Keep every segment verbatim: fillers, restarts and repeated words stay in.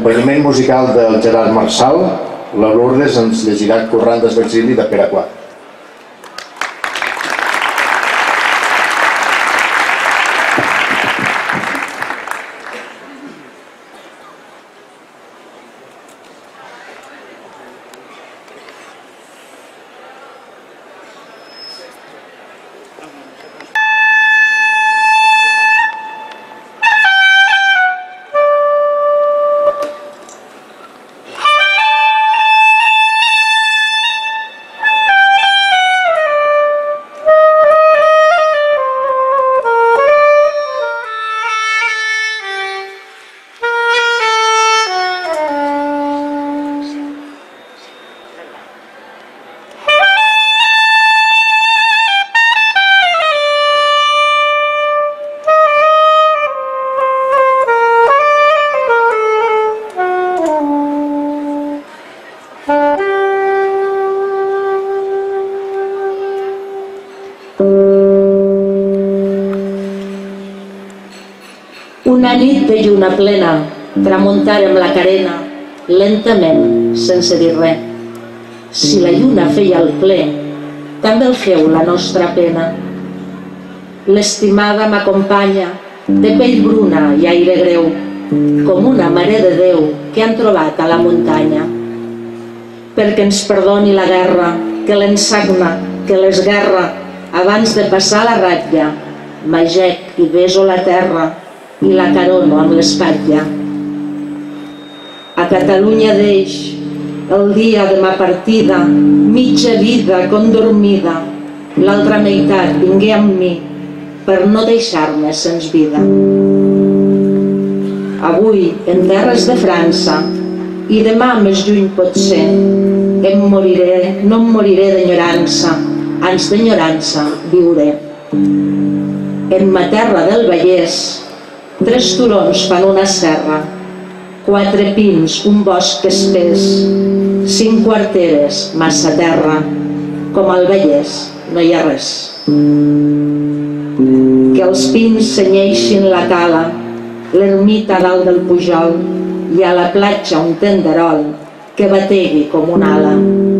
l'acompanyament musical del Gerard Marçal, la Lourdes ens llegirà Corrandes d'exili de Pere quart. Una nit de lluna plena, tramuntàrem la carena, lentament, sense dir res. Si la lluna feia el ple, també el feu la nostra pena. L'estimada m'acompanya, de pell bruna i aire greu, com una mare de Déu que han trobat a la muntanya. Perquè ens perdoni la guerra, que l'ensagna, que l'esguerra, abans de passar la ratlla, m'agec i beso la terra, i la carono amb l'espatlla. A Catalunya deix, el dia de ma partida, mitja vida condormida, l'altra meitat vingué amb mi per no deixar-me sens vida. Avui, en terres de França, i demà més lluny pot ser, em moriré, no em moriré d'enyorança, ans d'enyorança viuré. En ma terra del Vallès, tres turons fan una serra, quatre pins, un bosc espès, cinc quarteres, massa terra, com al Vallès no hi ha res. Que els pins senyeixin la cala, l'ermita dalt del pujol, i a la platja un tenderol que bategui com una ala.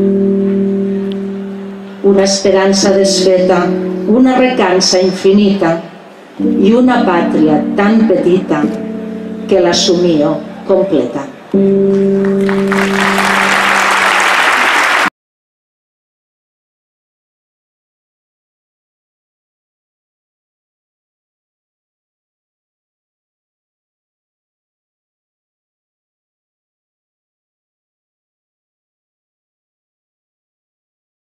Una esperança desfeta, una recança infinita, i una pàtria tan petita que l'assumio completa.